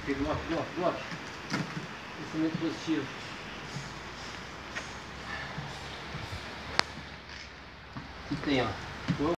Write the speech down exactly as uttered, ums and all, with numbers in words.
Aquele lote, lote, lote. Pensamento positivo. Aqui tem, ó.